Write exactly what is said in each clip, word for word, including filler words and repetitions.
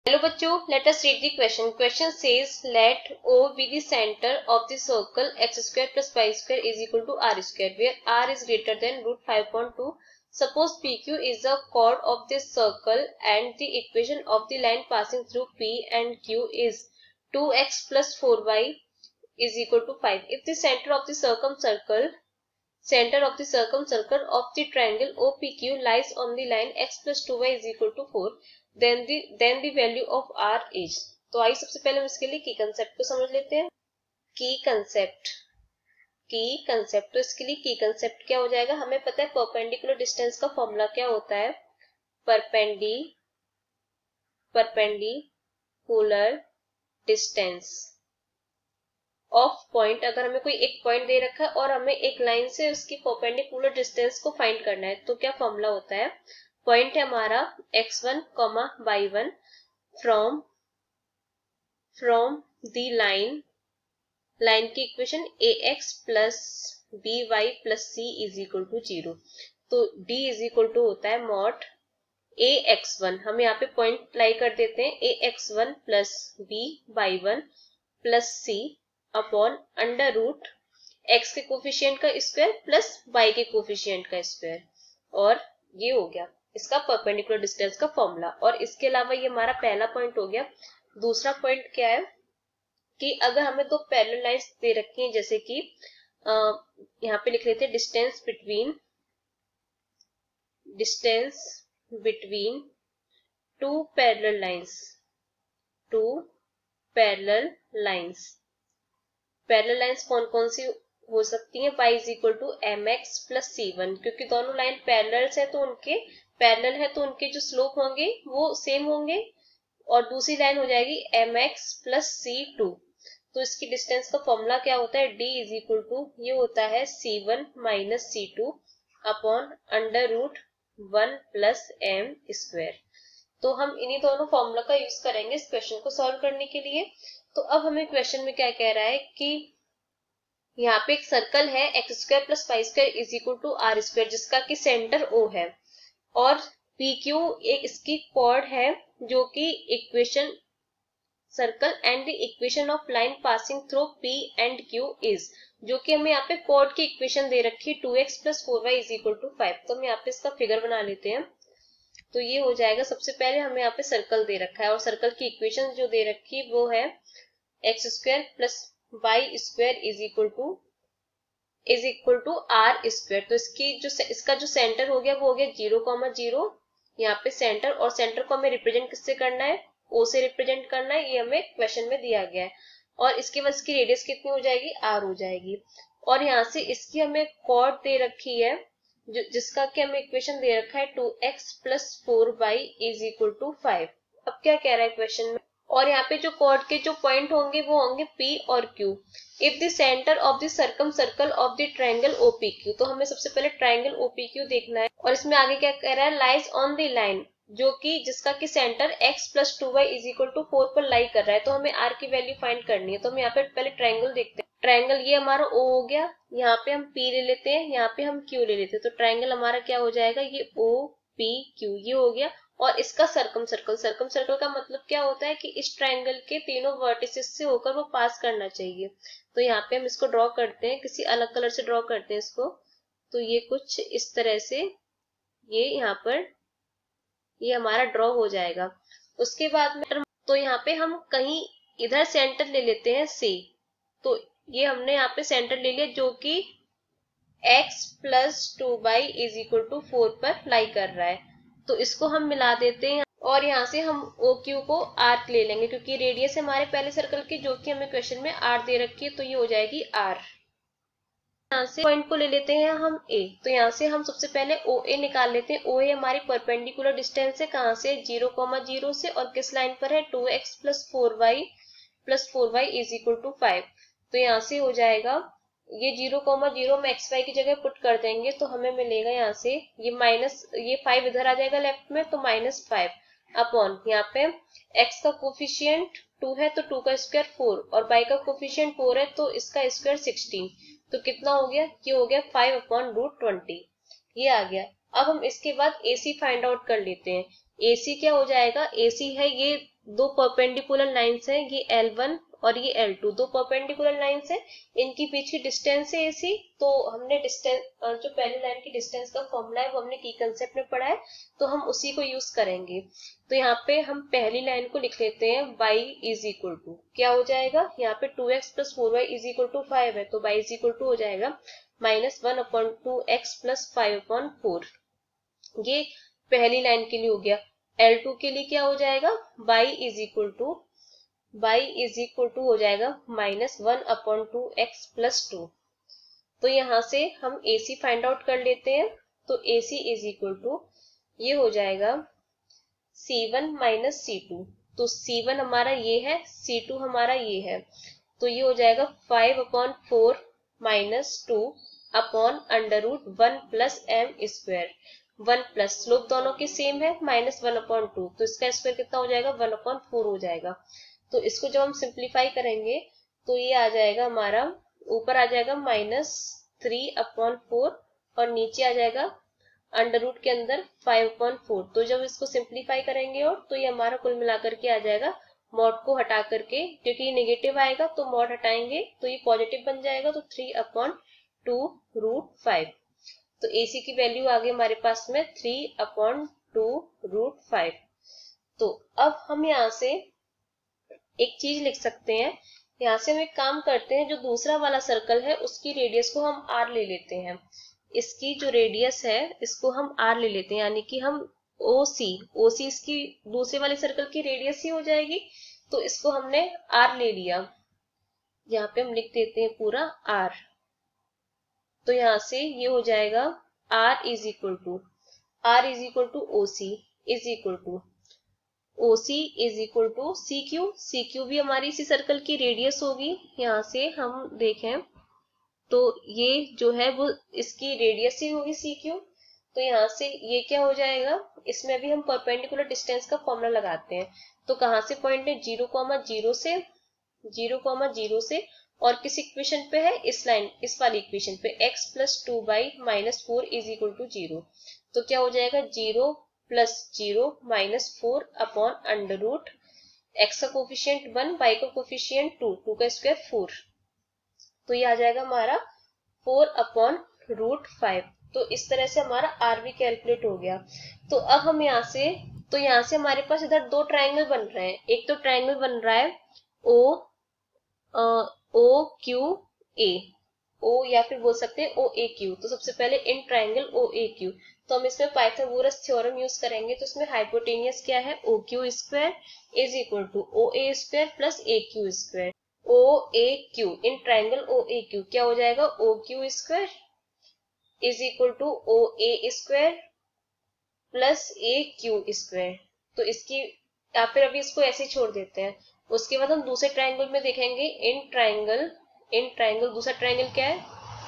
Hello बच्चों, let us read the question. Question says let O be the center of the circle x square plus y square is equal to r square, where r is greater than root five point two. Suppose P Q is the chord of this circle and the equation of the line passing through P and Q is two x plus four y is equal to five. If the center of the circumcircle Center of the circumcircle of the triangle O P Q lies on the line x plus two y is equal to four. Then the then the value of r is. तो आइए सबसे पहले हम इसके लिए की concept को समझ लेते हैं. की कंसेप्ट की कंसेप्ट तो इसके लिए की कंसेप्ट क्या हो जाएगा. हमें पता है परपेंडिकुलर डिस्टेंस का फॉर्मूला क्या होता है. परपेंडी परपेंडिकुलर डिस्टेंस ऑफ पॉइंट. अगर हमें कोई एक पॉइंट दे रखा है और हमें एक लाइन से उसकी परपेंडिकुलर डिस्टेंस को फाइंड करना है, तो क्या फॉर्मूला होता है. पॉइंट है हमारा X one comma Y one from from the line line की equation A X plus B Y plus C is equal to zero. तो डी इज इक्वल टू होता है मॉड ए एक्स वन. हम यहाँ पे पॉइंट अप्लाई कर देते हैं. A X one plus B Y one plus C upon under root X के कोफिशिएंट का स्क्वायर प्लस वाई के कोफिशिएंट का स्क्वायर. और ये हो गया इसका परपेंडिकुलर डिस्टेंस का फॉर्मूला. और इसके अलावा ये हमारा पहला पॉइंट हो गया. दूसरा पॉइंट क्या है कि अगर हमें दो पैरेलल लाइंस दे रखी हैं, जैसे कि यहाँ पे लिख लेते हैं distance between distance between two parallel lines two parallel lines parallel lines कौन कौन सी हो सकती हैं. y is equal to M X plus C one. क्योंकि दोनों लाइन पैरेलल है तो उनके पैरेलल है तो उनके जो स्लोप होंगे वो सेम होंगे. और दूसरी लाइन हो जाएगी M X plus C two. तो इसकी डिस्टेंस का फॉर्मूला क्या होता है. d इज इक्वल टू ये होता है C one minus C two upon under root one plus M square. तो हम इन्हीं दोनों फॉर्मूला का यूज करेंगे इस क्वेश्चन को सॉल्व करने के लिए. तो अब हमें क्वेश्चन में क्या कह रहा है कि यहाँ पे एक सर्कल है X square plus Y square is equal to R square, जिसका कि सेंटर O है और पी क्यू एक इसकी कॉर्ड है जो कि equation circle and the equation of line passing through P एंड Q इज, जो कि हमें यहाँ पे कॉर्ड की इक्वेशन दे रखी है two X plus four Y is equal to five. तो हम यहाँ पे इसका फिगर बना लेते हैं. तो ये हो जाएगा. सबसे पहले हमें यहाँ पे सर्कल दे रखा है और सर्कल की इक्वेशन जो दे रखी है वो है X square plus Y square is equal to is equal to R square. तो इसकी जो इसका जो सेंटर हो गया वो हो गया जीरो कॉमा जीरो यहाँ पे सेंटर. और सेंटर को हमें रिप्रेजेंट किससे करना है, ओ से रिप्रेजेंट करना है. ये हमें क्वेश्चन में दिया गया है. और इसके बाद इसकी रेडियस कितनी हो जाएगी, आर हो जाएगी. और यहाँ से इसकी हमें कॉर्ड दे रखी है जो जिसका कि हमें इक्वेशन दे रखा है two X plus four Y is equal to five. अब क्या कह रहा है क्वेश्चन में. और यहाँ पे जो कॉर्ड के जो पॉइंट होंगे वो होंगे P और Q. If the centre of the circum circle of the triangle O P Q. तो हमें सबसे पहले ट्राइंगल O P Q देखना है. और इसमें आगे क्या कह रहा है, लाइज ऑन द लाइन, जो कि जिसका कि centre x plus two Y is equal to four पर लाई कर रहा है. तो हमें r की वैल्यू फाइंड करनी है. तो हम यहाँ पे पहले ट्राइंगल देखते हैं. ट्राइंगल ये हमारा O हो गया. यहाँ पे हम P ले लेते हैं, यहाँ पे हम Q ले लेते हैं. तो ट्राइंगल हमारा क्या हो जाएगा, ये O P Q ये हो गया. और इसका सर्कम सर्कल सर्कम सर्कल का मतलब क्या होता है कि इस ट्राइंगल के तीनों वर्टिसेस से होकर वो पास करना चाहिए. तो यहाँ पे हम इसको ड्रॉ करते हैं, किसी अलग कलर से ड्रॉ करते हैं इसको. तो ये कुछ इस तरह से ये यहाँ पर ये हमारा ड्रॉ हो जाएगा. उसके बाद में तो यहाँ पे हम कहीं इधर सेंटर ले लेते हैं C. तो ये हमने यहाँ पे सेंटर ले लिया जो कि x plus two Y is equal to four पर लाई कर रहा है. तो इसको हम मिला देते हैं और यहाँ से हम O Q को R ले लेंगे क्योंकि रेडियस है हमारे पहले सर्कल की जो कि हमें क्वेश्चन में R दे रखी है. तो ये हो जाएगी R. यहाँ से पॉइंट को ले लेते हैं हम A. तो यहाँ से हम सबसे पहले O A निकाल लेते हैं. O A हमारी परपेंडिकुलर डिस्टेंस है कहाँ से, जीरो कॉमा जीरो से. और किस लाइन पर है, two X plus four Y plus four Y is equal to five. तो यहाँ से हो जाएगा ये जीरो कॉमा जीरो में एक्स वाई की जगह पुट कर देंगे तो हमें मिलेगा यहाँ से ये माइनस ये फाइव इधर आ जाएगा लेफ्ट में. तो माइनस फाइव अपॉन यहाँ पे x का कोफिशिएंट टू है तो टू का स्क्वायर फोर और y का कोफिशिएंट फोर है तो इसका स्क्वायर सिक्सटीन. तो कितना हो गया, ये हो गया फाइव अपॉन रूट ट्वेंटी. ये आ गया. अब हम इसके बाद A C फाइंड आउट कर लेते हैं. A C क्या हो जाएगा, A C है ये दो परपेंडिकुलर लाइंस हैं, ये एल वन और ये एल टू, दो परपेंडिकुलर लाइंस हैं, इनके बीच की डिस्टेंस है एसी। तो हमने डिस्टेंस, जो पहली लाइन की डिस्टेंस का फॉर्मूला है वो हमने की कंसेप्ट में पढ़ा है, तो हम उसी को यूज करेंगे। तो यहाँ पे हम पहली लाइन को लिख लेते हैं y इज इक्वल टू, क्या हो जाएगा, यहाँ पे two X plus four Y is equal to five है, तो y इज इक्वल टू हो जाएगा minus one upon two X plus five upon four. ये पहली लाइन के लिए हो गया। एल टू के लिए क्या हो जाएगा, y is equal to y is equal to हो जाएगा minus one upon two X plus two. तो यहाँ से हम A C फाइंड आउट कर लेते हैं। तो A C is equal to ये हो जाएगा C one minus C two. तो C वन हमारा ये है, C टू हमारा ये है, तो ये हो जाएगा five upon four minus two upon under root one plus M square. One plus slope दोनों के सेम है, माइनस वन अपॉन टू, तो इसका स्क्वायर कितना हो जाएगा, वन अपॉन फोर हो जाएगा। तो इसको जब हम सिंप्लीफाई करेंगे तो ये आ जाएगा हमारा, ऊपर आ जाएगा माइनस थ्री अपॉन फोर और नीचे आ जाएगा अंडर रूट के अंदर फाइव अपॉन फोर। तो जब इसको सिंप्लीफाई करेंगे और तो ये हमारा कुल मिलाकर के आ जाएगा, मॉड को हटा करके, क्योंकि ये नेगेटिव आएगा तो मॉड हटाएंगे तो ये पॉजिटिव बन जाएगा, तो three upon two root five. तो AC की वैल्यू आ गई हमारे पास में three upon two root five. तो अब हम यहाँ से एक चीज लिख सकते हैं, यहाँ से हम एक काम करते हैं, जो दूसरा वाला सर्कल है उसकी रेडियस को हम R ले लेते हैं। इसकी जो रेडियस है इसको हम R ले लेते हैं, यानी कि हम O C, O C इसकी दूसरे वाले सर्कल की रेडियस ही हो जाएगी, तो इसको हमने R ले लिया। यहाँ पे हम लिख देते हैं पूरा R। तो यहाँ से ये हो जाएगा R is equal to R is equal to O C is equal to O C is equal to C Q. C Q भी हमारी इसी सर्कल की रेडियस होगी। यहाँ से हम देखें तो ये जो है वो इसकी रेडियस ही होगी सी क्यू। तो यहाँ से ये क्या हो जाएगा, इसमें भी हम परपेंडिकुलर डिस्टेंस का फॉर्मूला लगाते हैं। तो कहाँ से पॉइंट है, जीरो कॉमा जीरो से, जीरो कॉमा जीरो से, और किस इक्वेशन पे है, इस लाइन, इस वाली इक्वेशन पे x plus two by minus four is equal to zero. तो क्या हो जाएगा, zero plus zero minus four upon under root X का कोफिशियंट वन, वाई का कोफिशियंट टू, टू का स्क्वायर फोर। तो ये आ जाएगा हमारा फोर अपॉन रूट फाइव। तो इस तरह से हमारा आर भी कैलकुलेट हो गया। तो अब हम यहाँ से, तो यहाँ से हमारे पास इधर दो ट्राइंगल बन रहे हैं। एक तो ट्राइंगल बन रहा है ओ ओ क्यू ए, ओ या फिर बोल सकते हैं ओ ए क्यू। तो सबसे पहले इन ट्राइंगल ओ ए क्यू, तो हम इसमें पाइथागोरस थ्योरम यूज करेंगे। तो इसमें हाइपोटेनियस क्या है, O Q square is equal to O A square plus A Q square. O A Q in triangle O A Q क्या हो जाएगा, O Q square is equal to O A square plus A Q square. तो इसकी, या फिर अभी इसको ऐसे ही छोड़ देते हैं। उसके बाद हम दूसरे ट्राइंगल में देखेंगे इन ट्राइंगल, इन ट्राइंगल दूसरा ट्राइंगल क्या है,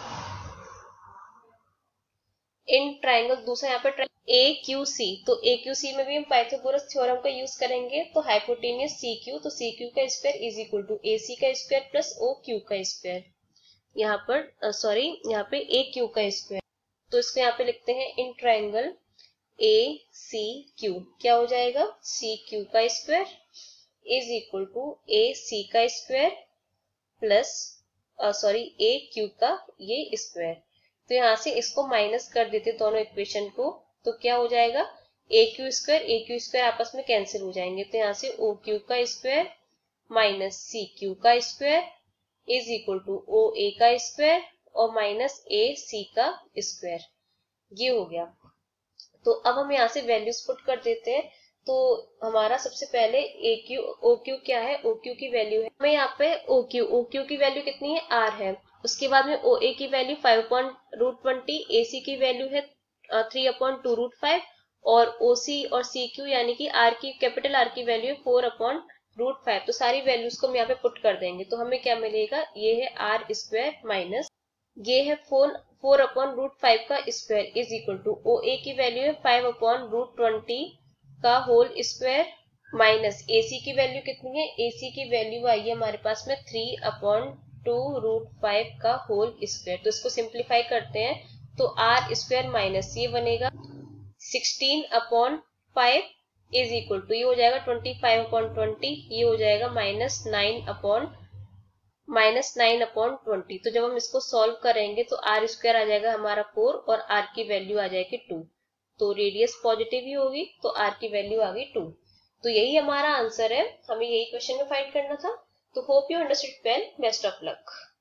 इन ट्राइंगल दूसरा यहाँ पे ए क्यू सी। तो ए क्यू सी में भी हम पाइथागोरस थ्योरम का यूज करेंगे। तो हाइपोटेनियस सी क्यू, तो सी क्यू का square is equal to A C का स्क्वायर प्लस ओ क्यू का स्क्वायर। यहाँ पर सॉरी यहाँ पे ए क्यू का स्क्वायर। तो इसको यहाँ पे लिखते हैं in triangle A C Q, क्या हो जाएगा, सी क्यू का square is equal to A C का square plus sorry A Q का ये स्क्वायर। तो यहाँ से इसको माइनस कर देते दोनों इक्वेशन को। तो क्या हो जाएगा, A Q square A Q square आपस में कैंसिल हो जाएंगे। तो यहाँ से ओ क्यू का स्क्वायर माइनस सी क्यू का square is equal to O A का स्क्वायर और माइनस ए सी का स्क्वायर, ये हो गया। तो अब हम यहाँ से वैल्यूज पुट कर देते हैं। तो हमारा सबसे पहले ए क्यू, ओ क्यू क्या है, ओ क्यू की वैल्यू है हमें यहाँ पे ओ क्यू, ओ क्यू की वैल्यू कितनी है, आर है। उसके बाद में ओ ए की value five upon root twenty, A C की वैल्यू है three upon two root five, और ओ सी और सी क्यू यानी कि आर की, कैपिटल आर की वैल्यू है फोर अपॉन रूट फाइव। तो सारी वैल्यूज को हम यहाँ पे पुट कर देंगे। तो हमें क्या मिलेगा, ये है आर स्क्वायर माइनस ये है four four upon root five का square is equal to O A की वैल्यू है फाइव अपॉन रूट ट्वेंटी का whole square minus A C की वैल्यू कितनी है, ए सी की वैल्यू आई है हमारे पास में three upon two root five का होल स्क्वायर। तो इसको सिंप्लीफाई करते हैं तो आर स्क्वायर माइनस ये बनेगा sixteen upon five is equal to, ये हो जाएगा ट्वेंटी फाइव अपॉन ट्वेंटी, ये हो जाएगा minus nine upon minus nine upon twenty. तो जब हम इसको सॉल्व करेंगे तो आर स्क्वायर आ जाएगा हमारा फोर और आर की वैल्यू आ जाएगी टू। तो रेडियस पॉजिटिव ही होगी तो आर की वैल्यू आ गई टू। तो यही हमारा आंसर है, हमें यही क्वेश्चन में फाइंड करना था। तो hope you understood well, best of luck.